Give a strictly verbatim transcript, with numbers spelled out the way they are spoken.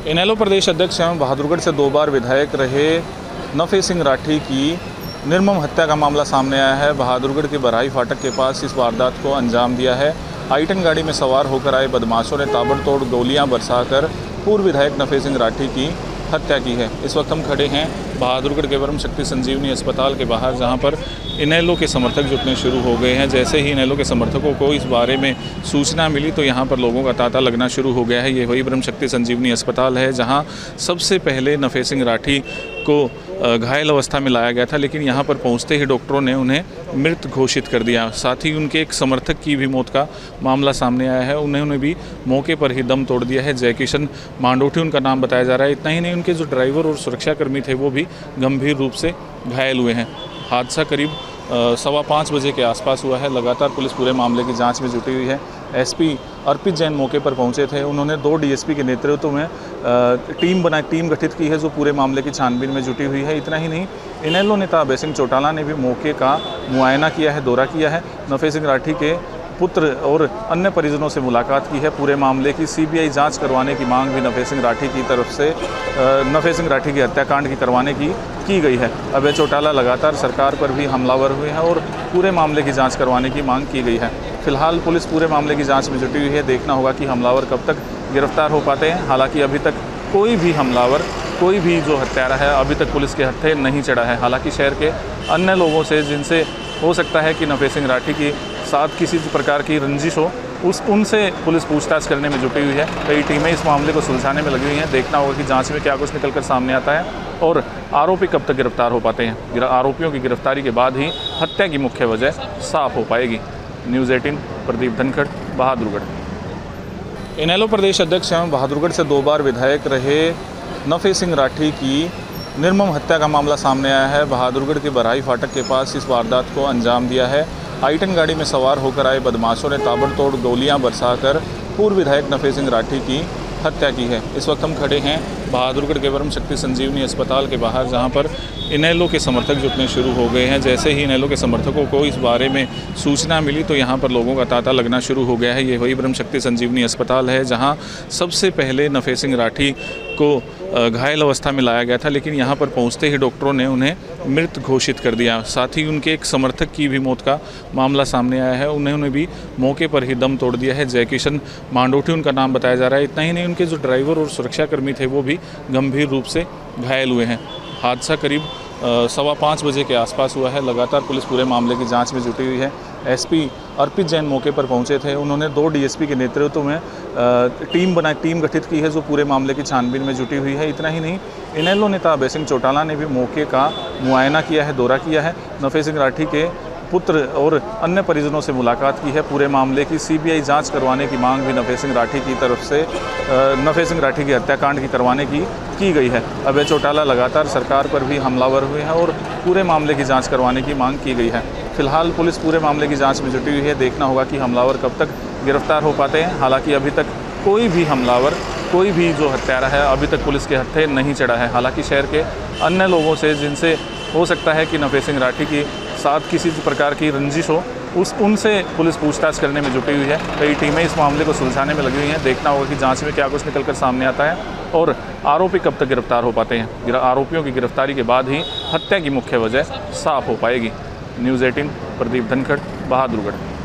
इनेलो प्रदेश अध्यक्ष एवं बहादुरगढ़ से दो बार विधायक रहे नफे सिंह राठी की निर्मम हत्या का मामला सामने आया है। बहादुरगढ़ के बराही फाटक के पास इस वारदात को अंजाम दिया है। आईटन गाड़ी में सवार होकर आए बदमाशों ने ताबड़तोड़ गोलियां बरसाकर पूर्व विधायक नफे सिंह राठी की हत्या की है। इस वक्त हम खड़े हैं बहादुरगढ़ के ब्रह्म शक्ति संजीवनी अस्पताल के बाहर, जहां पर इनेलो के समर्थक जुटने शुरू हो गए हैं। जैसे ही इनेलो के समर्थकों को इस बारे में सूचना मिली तो यहां पर लोगों का तांता लगना शुरू हो गया है। ये वही ब्रह्म शक्ति संजीवनी अस्पताल है जहां सबसे पहले नफे सिंह राठी को घायल अवस्था में लाया गया था, लेकिन यहां पर पहुंचते ही डॉक्टरों ने उन्हें मृत घोषित कर दिया। साथ ही उनके एक समर्थक की भी मौत का मामला सामने आया है। उन्होंने भी मौके पर ही दम तोड़ दिया है। जयकिशन मांडोठी उनका नाम बताया जा रहा है। इतना ही नहीं, उनके जो ड्राइवर और सुरक्षाकर्मी थे वो भी गंभीर रूप से घायल हुए हैं। हादसा करीब सवा पाँच बजे के आसपास हुआ है। लगातार पुलिस पूरे मामले की जांच में जुटी हुई है। एसपी अर्पित जैन मौके पर पहुंचे थे। उन्होंने दो डीएसपी के नेतृत्व में टीम बनाई टीम गठित की है जो पूरे मामले की छानबीन में जुटी हुई है। इतना ही नहीं, इनेलो नेता अभय सिंह चौटाला ने भी मौके का मुआयना किया है, दौरा किया है। नफे सिंह राठी के पुत्र और अन्य परिजनों से मुलाकात की है। पूरे मामले की सीबीआई जांच करवाने की मांग भी नफे सिंह राठी की तरफ से नफे सिंह राठी की हत्याकांड की करवाने की की गई है। अभय चौटाला लगातार सरकार पर भी हमलावर हुए हैं और पूरे मामले की जांच करवाने की मांग की गई है। फिलहाल पुलिस पूरे मामले की जांच में जुटी हुई है। देखना होगा कि हमलावर कब तक गिरफ्तार हो पाते हैं। हालांकि अभी तक कोई भी हमलावर, कोई भी जो हत्यारा है अभी तक पुलिस के हत्थे नहीं चढ़ा है। हालांकि शहर के अन्य लोगों से, जिनसे हो सकता है कि नफे सिंह राठी की साथ किसी प्रकार की रंजिश हो, उस उनसे पुलिस पूछताछ करने में जुटी हुई है। कई टीमें इस मामले को सुलझाने में लगी हुई हैं। देखना होगा कि जांच में क्या कुछ निकलकर सामने आता है और आरोपी कब तक गिरफ्तार हो पाते हैं। आरोपियों की गिरफ्तारी के बाद ही हत्या की मुख्य वजह साफ हो पाएगी। न्यूज़ अठारह प्रदीप धनखड़, बहादुरगढ़। इनेलो प्रदेश अध्यक्ष एवं बहादुरगढ़ से दो बार विधायक रहे नफे सिंह राठी की निर्मम हत्या का मामला सामने आया है। बहादुरगढ़ के बराही फाटक के पास इस वारदात को अंजाम दिया है। आईटन गाड़ी में सवार होकर आए बदमाशों ने ताबड़तोड़ गोलियां बरसाकर पूर्व विधायक नफे सिंह राठी की हत्या की है। इस वक्त हम खड़े हैं बहादुरगढ़ के ब्रह्म शक्ति संजीवनी अस्पताल के बाहर, जहां पर इनेलो के समर्थक जुटने शुरू हो गए हैं। जैसे ही इनेलो के समर्थकों को इस बारे में सूचना मिली तो यहां पर लोगों का तांता लगना शुरू हो गया है। ये वही ब्रह्म शक्ति संजीवनी अस्पताल है जहां सबसे पहले नफे सिंह राठी को घायल अवस्था में लाया गया था, लेकिन यहां पर पहुंचते ही डॉक्टरों ने उन्हें मृत घोषित कर दिया। साथ ही उनके एक समर्थक की भी मौत का मामला सामने आया है। उन्होंने भी मौके पर ही दम तोड़ दिया है। जयकिशन मांडोठी उनका नाम बताया जा रहा है। इतना ही नहीं, उनके जो ड्राइवर और सुरक्षाकर्मी थे वो भी गंभीर रूप से घायल हुए हैं। हादसा करीब सवा पाँच बजे के आसपास हुआ है। लगातार पुलिस पूरे मामले की जांच में जुटी हुई है। एसपी अर्पित जैन मौके पर पहुंचे थे। उन्होंने दो डीएसपी के नेतृत्व में टीम बनाई टीम गठित की है जो पूरे मामले की छानबीन में जुटी हुई है। इतना ही नहीं, इनेलो नेता अभय सिंह चौटाला ने भी मौके का मुआयना किया है, दौरा किया है। नफे सिंह राठी के पुत्र और अन्य परिजनों से मुलाकात की है। पूरे मामले की सीबीआई जांच करवाने की मांग भी नफे सिंह राठी की तरफ से नफे सिंह राठी की हत्याकांड की करवाने की की गई है। अभय चौटाला लगातार सरकार पर भी हमलावर हुए हैं और पूरे मामले की जांच करवाने की मांग की गई है। फिलहाल पुलिस पूरे मामले की जांच में जुटी हुई है। देखना होगा कि हमलावर कब तक गिरफ्तार हो पाते हैं। हालांकि अभी तक कोई भी हमलावर, कोई भी जो हत्यारा है अभी तक पुलिस के हत्थे नहीं चढ़ा है। हालांकि शहर के अन्य लोगों से, जिनसे हो सकता है कि नफे सिंह राठी की साथ किसी प्रकार की रंजिश हो, उस उनसे पुलिस पूछताछ करने में जुटी हुई है। कई टीमें इस मामले को सुलझाने में लगी हुई हैं। देखना होगा कि जांच में क्या कुछ निकलकर सामने आता है और आरोपी कब तक गिरफ्तार हो पाते हैं। आरोपियों की गिरफ्तारी के बाद ही हत्या की मुख्य वजह साफ हो पाएगी। न्यूज़ अठारह प्रदीप धनखड़, बहादुरगढ़।